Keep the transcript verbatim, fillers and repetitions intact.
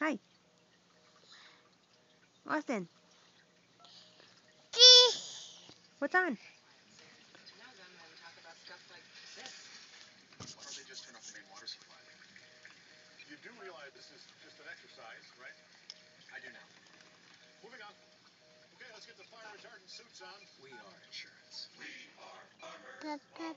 Hi. Austin. What's on? Why don't they just turn off the main water supply? You do realize this is just an exercise, right? I do now. Moving on. Okay, let's get the fire retardant suits on. We are insurance. We are armor.